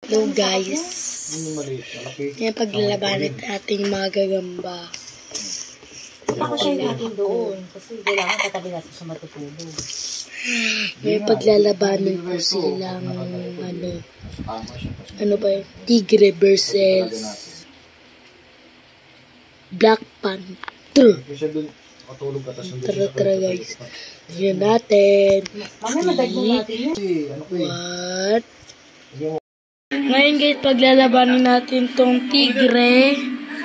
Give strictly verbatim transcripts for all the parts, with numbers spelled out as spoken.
Hello guys, yan paglalabanan ating mga gagamba. Ako siya natin doon kasi kailangan katabi natin siya matutulog. May paglalabanan po silang ano, ano ba yun? Tigre versus Black Panther. Tara tara guys, tignan natin. Mami, madagdag natin yun. What? Ngayon guys, paglalabanin natin tong tigre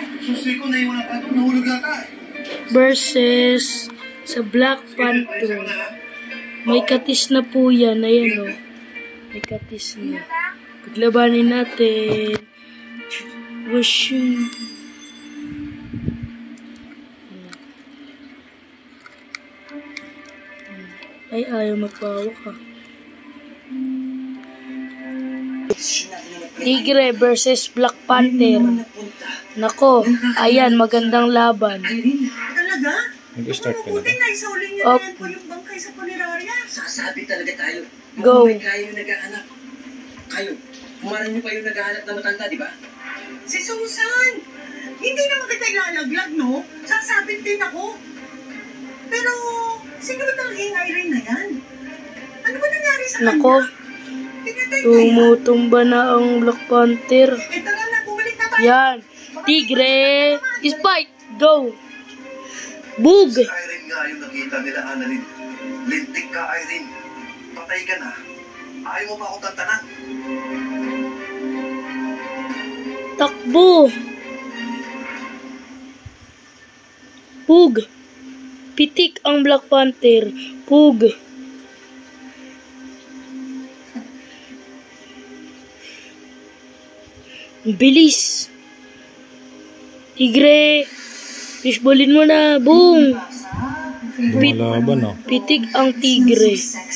versus sa Black Panther. May katis na po yan. Ayan o. May katis na. Paglabanin natin. Washing. Ay, ayaw magpawak ha. Tigre versus Black Panther. Nako, ayan, magandang laban. Talaga? Mag-start ka na ba? Op. Yung bangkay sa punerarya. Sasabi talaga tayo. Go. Kung kayo naghahanap. Kayo. Kumaran nyo pa yung naghahanap na matanda, di ba? Si Susan! Hindi naman kita ilalaglag, no? Sasabit din ako. Pero, sino ba talaga yung Irene na yan? Ano ba nangyari sa kanya? Nako, tumutumba na ang Black Panther. Eh, tara na, bumalik na tayo. Yan. Tigre. Spike. Go. Bug. Si Irene nga yung nakita nila, Annalyn. Lintik ka, Irene. Patay ka na. Ayaw mo pa akong tantanan. Takbo. Pug. Pitik ang Black Panther. Pug. Bilis. Tigre. Fishballin mo na. Boom. Pit Lumalaban oh. Pitik ang tigre.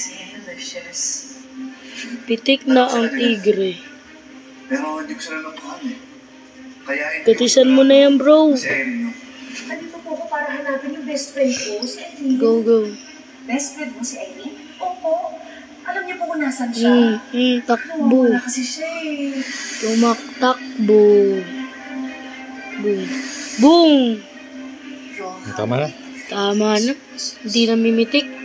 Pitik na ang tigre. Pero hindi ko sila napahan eh. Kaya hindi Katisan mo na yan, bro. si Irene yun. Nandito po ako para hanapin yung best friend ko, si Irene. Go, go. Best friend mo si Irene? Opo. Alam niyo po kung nasan siya. Hmm, hmm, takbo. Wala kasi siya eh. Tumaktakbo. Boom. Boom. Tama na. Tama na. Hindi na mimitik.